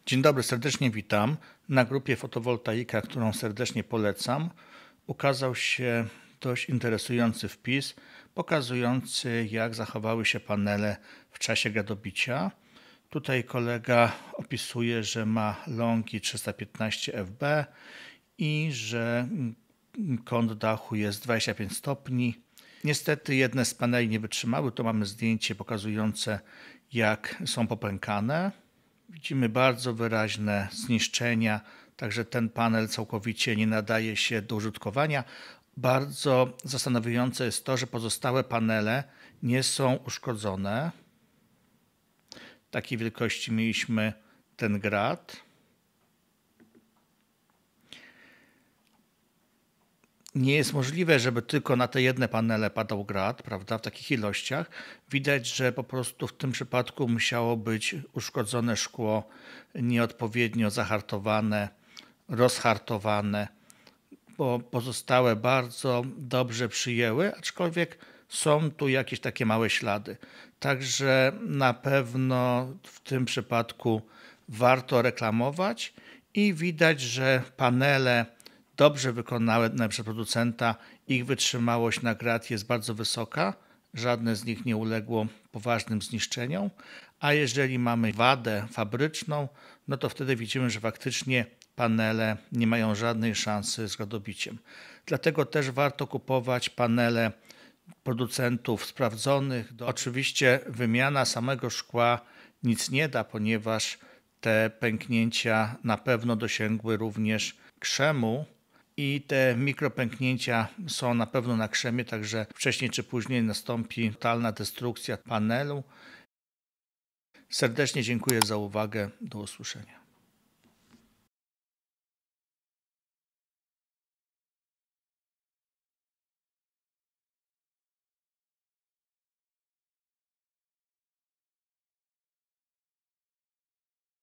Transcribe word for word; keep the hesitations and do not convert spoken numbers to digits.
Dzień dobry, serdecznie witam. Na grupie Fotowoltaika, którą serdecznie polecam, ukazał się dość interesujący wpis pokazujący, jak zachowały się panele w czasie gadobicia. Tutaj kolega opisuje, że ma longi trzysta piętnaście F B i że kąt dachu jest dwadzieścia pięć stopni. Niestety jedne z paneli nie wytrzymały. Tu mamy zdjęcie pokazujące, jak są popękane. Widzimy bardzo wyraźne zniszczenia, także ten panel całkowicie nie nadaje się do użytkowania. Bardzo zastanawiające jest to, że pozostałe panele nie są uszkodzone. Takiej wielkości mieliśmy ten grat. Nie jest możliwe, żeby tylko na te jedne panele padał grat, prawda, w takich ilościach. Widać, że po prostu w tym przypadku musiało być uszkodzone szkło, nieodpowiednio zahartowane, rozhartowane, bo pozostałe bardzo dobrze przyjęły, aczkolwiek są tu jakieś takie małe ślady. Także na pewno w tym przypadku warto reklamować i widać, że panele dobrze wykonane przez producenta, ich wytrzymałość na grat jest bardzo wysoka, żadne z nich nie uległo poważnym zniszczeniom, a jeżeli mamy wadę fabryczną, no to wtedy widzimy, że faktycznie panele nie mają żadnej szansy z gadobiciem. Dlatego też warto kupować panele producentów sprawdzonych. Oczywiście wymiana samego szkła nic nie da, ponieważ te pęknięcia na pewno dosięgły również krzemu i te mikropęknięcia są na pewno na krzemie, także wcześniej czy później nastąpi totalna destrukcja panelu. Serdecznie dziękuję za uwagę. Do usłyszenia.